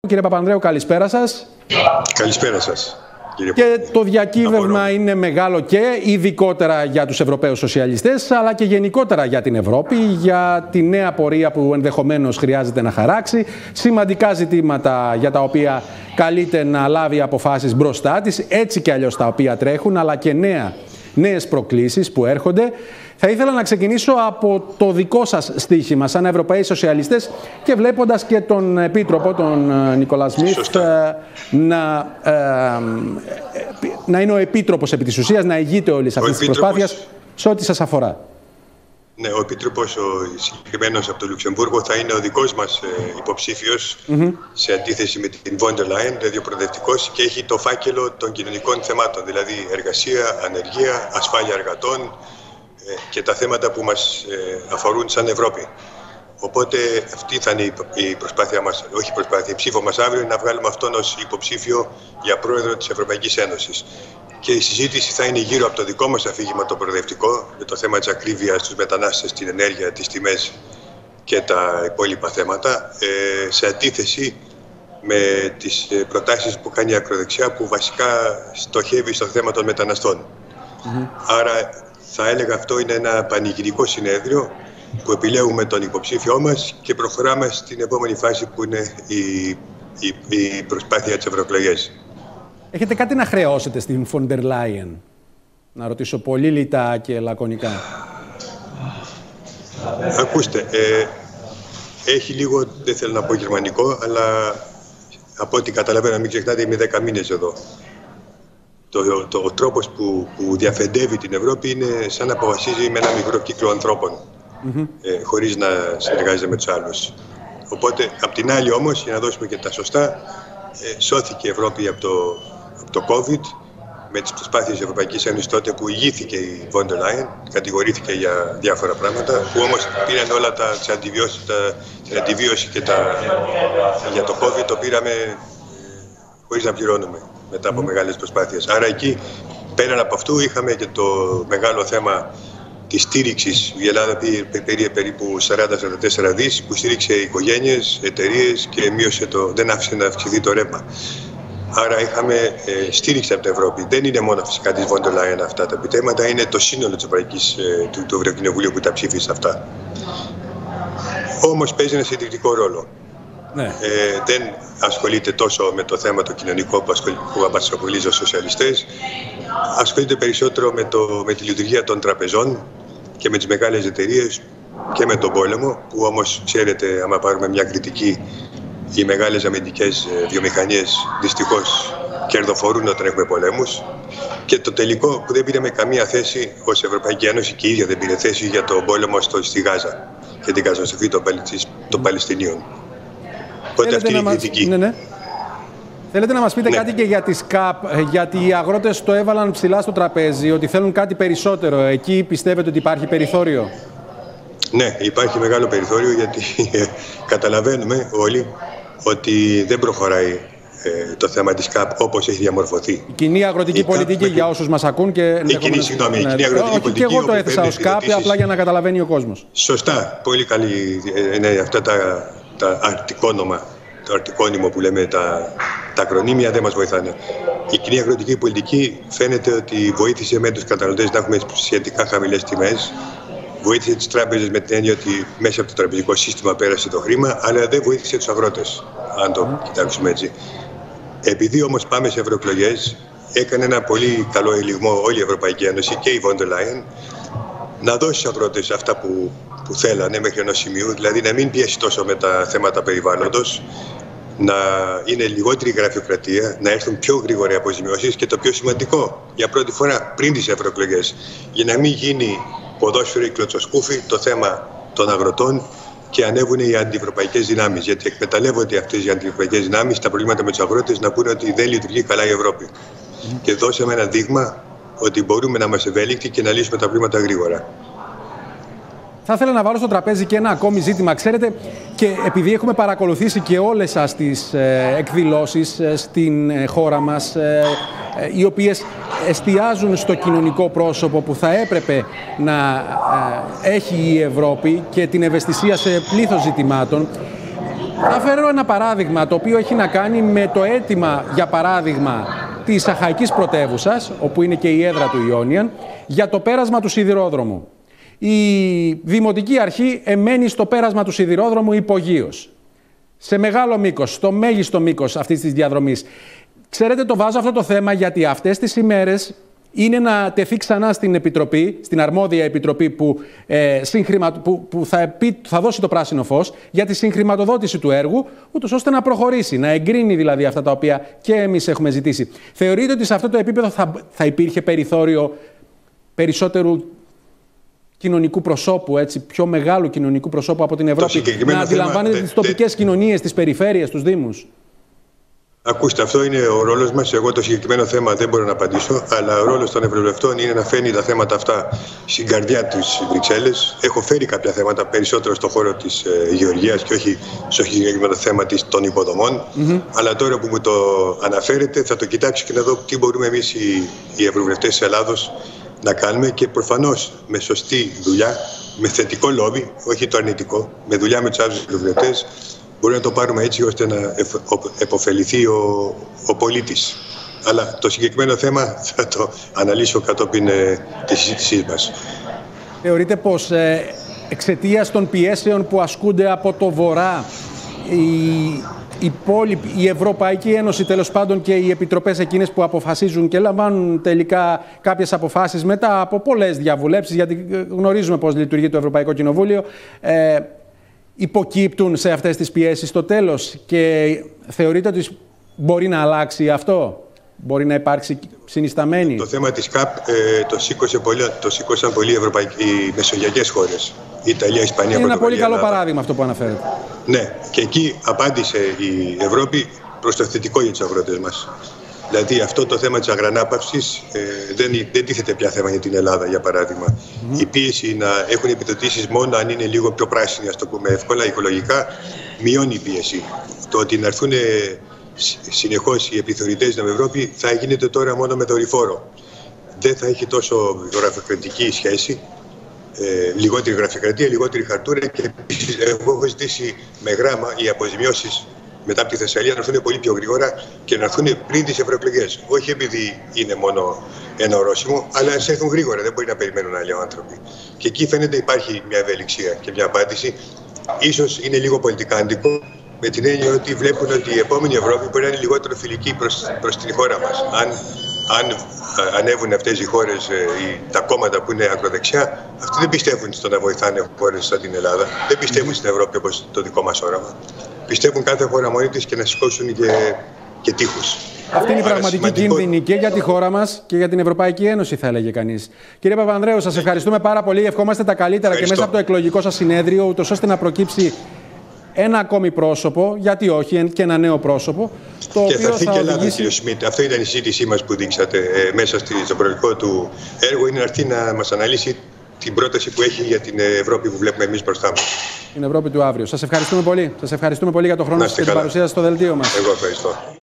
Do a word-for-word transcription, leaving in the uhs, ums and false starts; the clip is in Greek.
Κύριε Παπανδρέου, καλησπέρα σας. Καλησπέρα σας. Και το διακύβευμα είναι μεγάλο και ειδικότερα για τους Ευρωπαίους Σοσιαλιστές, αλλά και γενικότερα για την Ευρώπη, για τη νέα πορεία που ενδεχομένως χρειάζεται να χαράξει, σημαντικά ζητήματα για τα οποία καλείται να λάβει αποφάσεις μπροστά της, έτσι και αλλιώς τα οποία τρέχουν, αλλά και νέα, νέες προκλήσεις που έρχονται. Θα ήθελα να ξεκινήσω από το δικό σας στοίχημα σαν Ευρωπαίοι Σοσιαλιστές και βλέποντας και τον Επίτροπο, τον Νικολά Σμιθ, να, ε, να είναι ο Επίτροπος επί της ουσίας, να ηγείται όλης αυτής της προσπάθειας σε ό,τι σας αφορά. Ναι, ο Επίτροπος, ο συγκεκριμένος από το Λουξεμβούργο, θα είναι ο δικός μας ε, υποψήφιος mm-hmm. σε αντίθεση με την Von der Leyen, δηλαδή ο προοδευτικός, και έχει το φάκελο των κοινωνικών θεμάτων, δηλαδή εργασία, ανεργία, ασφάλεια εργατών και τα θέματα που μας αφορούν σαν Ευρώπη. Οπότε αυτή θα είναι η προσπάθεια μας, όχι η προσπάθεια, η ψήφο μας αύριο, να βγάλουμε αυτόν ως υποψήφιο για πρόεδρο της Ευρωπαϊκής Ένωσης. Και η συζήτηση θα είναι γύρω από το δικό μας αφήγημα το προοδευτικό, με το θέμα της ακρίβειας, τους μετανάστες, την ενέργεια, τις τιμές και τα υπόλοιπα θέματα, σε αντίθεση με τις προτάσεις που κάνει η ακροδεξιά, που βασικά στοχεύει στο θέμα των μεταναστών. Mm-hmm. Άρα θα έλεγα αυτό είναι ένα πανηγυρικό συνέδριο που επιλέγουμε τον υποψήφιό μας και προχωράμε στην επόμενη φάση που είναι η, η, η προσπάθεια της ευρωεκλογές. Έχετε κάτι να χρεώσετε στην Von der Leyen? Να ρωτήσω πολύ λιτά και λακωνικά. Ακούστε, ε, έχει λίγο, δεν θέλω να πω γερμανικό, αλλά από ό,τι καταλαβαίνω, μην ξεχνάτε, είμαι δέκα μήνες εδώ. Το, το, ο τρόπος που, που διαφεντεύει την Ευρώπη είναι σαν να αποφασίζει με ένα μικρό κύκλο ανθρώπων, mm-hmm. ε, χωρίς να συνεργάζεται με τους άλλους. Οπότε, απ' την άλλη όμως, για να δώσουμε και τα σωστά, ε, σώθηκε η Ευρώπη από το, από το COVID, με τις προσπάθειες της Ευρωπαϊκής Ένωσης τότε που ηγήθηκε η Von der Leyen, κατηγορήθηκε για διάφορα πράγματα, που όμως πήραν όλα τα, τις αντιβιώσεις, τα, την αντιβίωση και τα, για το COVID το πήραμε ε, χωρίς να πληρώνουμε, μετά από mm. μεγάλες προσπάθειες. Άρα εκεί, πέραν από αυτού, είχαμε και το μεγάλο θέμα της στήριξης. Η Ελλάδα πήρε περίπου σαράντα σαράντα τέσσερα δις, που στήριξε οικογένειες, εταιρείες και μείωσε το, δεν άφησε να αυξηθεί το ρεύμα. Άρα είχαμε ε, στήριξη από την Ευρώπη. Δεν είναι μόνο φυσικά της Von der Leyen αυτά τα επιτέγματα, είναι το σύνολο της Ευρωπαϊκής, ε, του, του Ευρωκοινοβουλίου που τα ψήφισε αυτά. Όμως παίζει ένα συντηρητικό ρόλο. Ναι. Ε, δεν ασχολείται τόσο με το θέμα το κοινωνικό που, που απασχολεί ως σοσιαλιστές. Ασχολείται περισσότερο με, το, με τη λειτουργία των τραπεζών και με τις μεγάλες εταιρείες και με τον πόλεμο, που όμως ξέρετε, άμα πάρουμε μια κριτική, οι μεγάλες αμυντικές βιομηχανίες δυστυχώς κερδοφορούν όταν έχουμε πολέμους. Και το τελικό, που δεν πήραμε καμία θέση ως Ευρωπαϊκή Ένωση, και η ίδια δεν πήρε θέση για τον πόλεμο στο, στη Γάζα και την καταστροφή των, των Παλαιστινίων. Οπότε αυτή είναι η κριτική. Ναι, ναι. Θέλετε να μας πείτε ναι. κάτι και για τη ΣΚΑΠ, γιατί οι αγρότες το έβαλαν ψηλά στο τραπέζι, ότι θέλουν κάτι περισσότερο. Εκεί πιστεύετε ότι υπάρχει περιθώριο? Ναι, υπάρχει μεγάλο περιθώριο, γιατί καταλαβαίνουμε όλοι ότι δεν προχωράει ε, το θέμα της ΚΑΠ όπως έχει διαμορφωθεί. Η κοινή αγροτική η πολιτική, ΚΑΠ, για όσους μας ακούν και... Η κοινή, συγγνώμη, ναι, η κοινή αγροτική όχι, πολιτική... Και εγώ το έθεσα ως ΚΑΠ, απλά για να καταλαβαίνει ο κόσμος. Σωστά, πολύ καλή, ναι, αυτά τα, τα αρτικόνομα, το αρτικόνυμο που λέμε, τα, τα ακρονίμια δεν μας βοηθάνε. Η κοινή αγροτική πολιτική φαίνεται ότι βοήθησε με τους καταναλωτές να έχουμε σχετικά χαμηλές τιμές. Βοήθησε τις τράπεζες με την έννοια ότι μέσα από το τραπεζικό σύστημα πέρασε το χρήμα, αλλά δεν βοήθησε τους αγρότες, αν το κοιτάξουμε έτσι. Επειδή όμως πάμε σε ευρωεκλογές, έκανε ένα πολύ καλό ελιγμό όλη η Ευρωπαϊκή Ένωση και η Von der Leyen να δώσει στους αγρότες αυτά που, που θέλανε μέχρι ενός σημείου, δηλαδή να μην πιέσει τόσο με τα θέματα περιβάλλοντος, να είναι λιγότερη γραφειοκρατία, να έρθουν πιο γρήγορα οι αποζημιώσεις και το πιο σημαντικό, για πρώτη φορά πριν τις ευρωεκλογές, για να μην γίνει ποδόσφαιρο ή κλωτσοσκούφι το θέμα των αγροτών και ανέβουν οι αντιευρωπαϊκές δυνάμεις. Γιατί εκμεταλλεύονται αυτές οι αντιευρωπαϊκές δυνάμεις τα προβλήματα με τους αγρότες να πούνε ότι δεν λειτουργεί καλά η Ευρώπη. Mm. Και δώσαμε ένα δείγμα ότι μπορούμε να είμαστε ευέλικτοι και να λύσουμε τα προβλήματα γρήγορα. Θα ήθελα να βάλω στο τραπέζι και ένα ακόμη ζήτημα. Ξέρετε, και επειδή έχουμε παρακολουθήσει και όλες σας τις ε, εκδηλώσεις ε, στην ε, χώρα μας, ε, ε, οι οποίες εστιάζουν στο κοινωνικό πρόσωπο που θα έπρεπε να ε, έχει η Ευρώπη και την ευαισθησία σε πλήθος ζητημάτων, Θα φέρω ένα παράδειγμα το οποίο έχει να κάνει με το αίτημα, για παράδειγμα, της Αχαϊκής πρωτεύουσας, όπου είναι και η έδρα του Ιόνιαν, για το πέρασμα του σιδηρόδρομου. Η Δημοτική Αρχή εμένει στο πέρασμα του σιδηρόδρομου υπογείως, σε μεγάλο μήκος, στο μέγιστο μήκος αυτής της διαδρομής. Ξέρετε, το βάζω αυτό το θέμα γιατί αυτές τις ημέρες είναι να τεθεί ξανά στην Επιτροπή, στην αρμόδια Επιτροπή που, ε, που, που θα, επί, θα δώσει το πράσινο φως για τη συγχρηματοδότηση του έργου, ούτως ώστε να προχωρήσει, να εγκρίνει δηλαδή αυτά τα οποία και εμείς έχουμε ζητήσει. Θεωρείτε ότι σε αυτό το επίπεδο θα, θα υπήρχε περιθώριο περισσότερου κοινωνικού προσώπου, έτσι, πιο μεγάλου κοινωνικού προσώπου από την Ευρώπη, να αντιλαμβάνεται θέμα, τις τοπικές δε... κοινωνίες, τις περιφέρειες, τους δήμους? Ακούστε, αυτό είναι ο ρόλος μας. Εγώ το συγκεκριμένο θέμα δεν μπορώ να απαντήσω, αλλά ο ρόλος των ευρωβουλευτών είναι να φέρνει τα θέματα αυτά στην καρδιά της Βρυξέλλες. Έχω φέρει κάποια θέματα περισσότερο στον χώρο της ε, γεωργίας και όχι στο συγκεκριμένο θέμα της, των υποδομών. Mm-hmm. Αλλά τώρα που μου το αναφέρετε, θα το κοιτάξω και να δω τι μπορούμε εμείς οι, οι ευρωβουλευτές της Ελλάδος να κάνουμε, και προφανώς με σωστή δουλειά, με θετικό λόμπι, όχι το αρνητικό, με δουλειά με τους άλλους ευρωβουλευτές. Μπορούμε να το πάρουμε έτσι ώστε να επωφεληθεί ο, ο πολίτης. Αλλά το συγκεκριμένο θέμα θα το αναλύσω κατόπιν ε, της συζήτησής μας. Θεωρείτε πως ε, εξαιτίας των πιέσεων που ασκούνται από το Βορρά, η, η, πόλη, η Ευρωπαϊκή Ένωση τέλος πάντων και οι επιτροπές εκείνες που αποφασίζουν και λαμβάνουν τελικά κάποιες αποφάσεις μετά από πολλές διαβουλεύσεις, γιατί γνωρίζουμε πώς λειτουργεί το Ευρωπαϊκό Κοινοβούλιο, ε, υποκύπτουν σε αυτές τις πιέσεις στο τέλος, και θεωρείτε ότι μπορεί να αλλάξει αυτό, μπορεί να υπάρξει συνισταμένη? Το θέμα της ΚΑΠ ε, το, σήκωσε πολύ, το σήκωσαν πολλοί ευρωπαϊκοί, οι μεσογειακές χώρες, η Ιταλία, η Ισπανία, είναι ένα πολύ καλό Ελλάδα. Παράδειγμα αυτό που αναφέρετε. Ναι, και εκεί απάντησε η Ευρώπη προς το θετικό για τους αγρότες μας. Δηλαδή αυτό το θέμα της αγρανάπαυσης ε, δεν, δεν τίθεται πια θέμα για την Ελλάδα, για παράδειγμα. Mm-hmm. Η πίεση να έχουν επιδοτήσεις μόνο αν είναι λίγο πιο πράσινοι, ας το πούμε εύκολα, οικολογικά, μειώνει η πίεση. Το ότι να έρθουν συνεχώς οι επιθεωρητές στην Ευρώπη θα γίνεται τώρα μόνο με δορυφόρο. Δεν θα έχει τόσο γραφειοκρατική σχέση, ε, λιγότερη γραφειοκρατία, λιγότερη χαρτούρα, και εγώ έχω ζητήσει με γράμμα οι αποζημιώσεις μετά από τη Θεσσαλία να έρθουν πολύ πιο γρήγορα και να έρθουν πριν τις ευρωεκλογές. Όχι επειδή είναι μόνο ένα ορόσημο, αλλά να έρθουν γρήγορα. Δεν μπορεί να περιμένουν άλλοι άνθρωποι. Και εκεί φαίνεται υπάρχει μια ευελιξία και μια απάντηση. Ίσως είναι λίγο πολιτικά αντικό, με την έννοια ότι βλέπουν ότι η επόμενη Ευρώπη μπορεί να είναι λιγότερο φιλική προς, προς την χώρα μας. Αν, αν ανέβουν αυτές οι χώρες, τα κόμματα που είναι ακροδεξιά, αυτοί δεν πιστεύουν στο να βοηθάνε χώρες σαν την Ελλάδα. Δεν πιστεύουν στην Ευρώπη όπως το δικό μας όραμα. Πιστεύουν κάθε χώρα μόνη της και να σηκώσουν και, και τείχους. Αυτή είναι η πραγματική σημαντικό... κίνδυνη και για τη χώρα μας και για την Ευρωπαϊκή Ένωση, θα έλεγε κανείς. Κύριε Παπανδρέου, σας ευχαριστούμε πάρα πολύ. Ευχόμαστε τα καλύτερα. Ευχαριστώ. Και μέσα από το εκλογικό σας συνέδριο, ούτως ώστε να προκύψει ένα ακόμη πρόσωπο, γιατί όχι, και ένα νέο πρόσωπο. Το και οποίο θα έρθει θα και Ελλάδα, οδηγήσει... κύριο Σμιτ. Αυτό ήταν η συζήτησή μας που δείξατε ε, μέσα στο προεκλογικό του έργο. Είναι να έρθει να μας αναλύσει την πρόταση που έχει για την Ευρώπη που βλέπουμε εμείς μπροστά μας. Την Ευρώπη του αύριο. Σας ευχαριστούμε πολύ. Σας ευχαριστούμε πολύ για τον χρόνο σας και την παρουσία σας στο δελτίο μας. Εγώ ευχαριστώ.